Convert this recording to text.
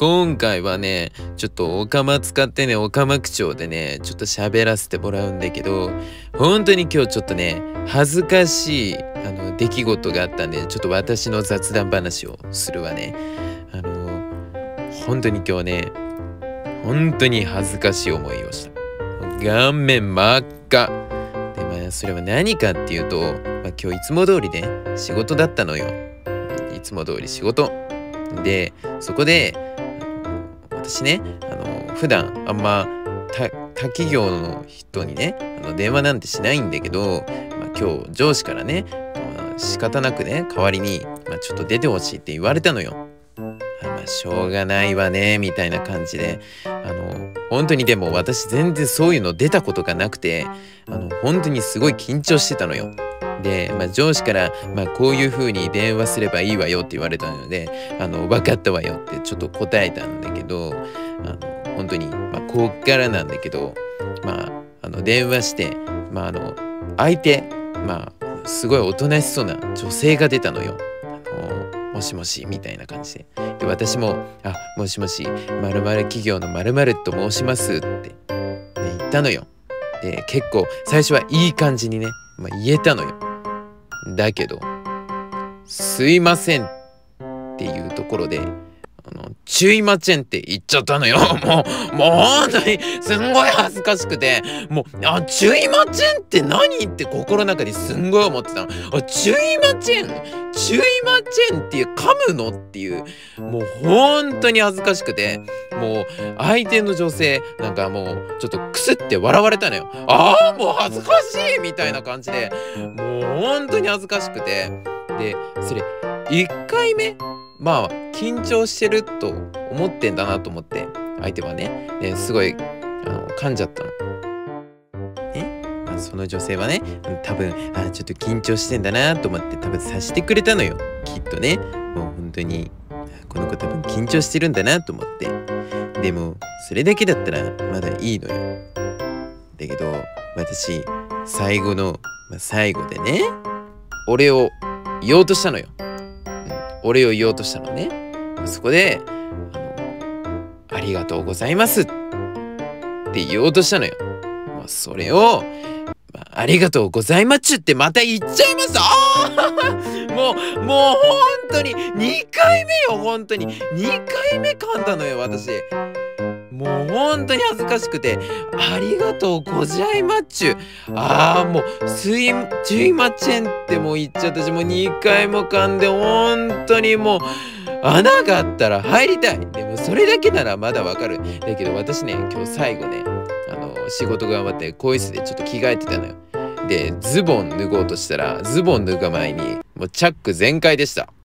今回はね、ちょっとオカマ使ってね、オカマ口調でね、ちょっと喋らせてもらうんだけど、本当に今日ちょっとね、恥ずかしい、出来事があったんで、ちょっと私の雑談話をするわね。本当に今日ね、本当に恥ずかしい思いをした。顔面真っ赤。で、それは何かっていうと、今日いつも通りね、仕事だったのよ。いつも通り仕事。で、そこで、私ね、普段あんま他企業の人にね、電話なんてしないんだけど、今日上司からね、仕方なくね、代わりに、ちょっと出てほしいって言われたのよ。しょうがないわね、みたいな感じで、本当にでも私全然そういうの出たことがなくて、本当にすごい緊張してたのよ。で、上司から、こういう風に電話すればいいわよって言われたので、分かったわよってちょっと答えたんだけど、本当に、こっからなんだけど、電話して、相手、すごいおとなしそうな女性が出たのよ。もしもしみたいな感じで。で、私も、もしもし、〇〇企業の〇〇と申しますって、言ったのよ。で、結構最初はいい感じにね、言えたのよ。だけど、すいませんっていうところで、注意まちんって言っちゃったのよ。もう本当にすんごい恥ずかしくて、もう、注意まちんって何って心の中ですんごい思ってたの。注意まちんっていう噛むのっていう、もう本当に恥ずかしくて、もう相手の女性なんかもうちょっとクスって笑われたのよ。もう恥ずかしいみたいな感じで、もう本当に恥ずかしくて、で、それ1回目緊張してると思ってんだなと思って、相手はね、すごい噛んじゃったの。その女性はね、多分ちょっと緊張してんだなと思って多分察してくれたのよ、きっとね。もう本当にこの子多分緊張してるんだなと思って。でもそれだけだったらまだいいのよ。だけど私最後の、最後でね、俺を言おうとしたのよ。俺を言おうとしたのね。そこでありがとうございますって言おうとしたのよ。それをありがとうございまっちゅってまた言っちゃいます。もう本当に2回目よ。本当に2回目噛んだのよ、私。もう本当に恥ずかしくて、ありがとうございまっちゅ。もう注意まちんってもう言っちゃったし、もう2回も噛んで、本当にもう穴があったら入りたい。でもそれだけならまだわかる。だけど私ね、今日最後ね、仕事が終わって更衣室でちょっと着替えてたのよ。で、ズボン脱ごうとしたら、ズボン脱ぐ前にもうチャック全開でした。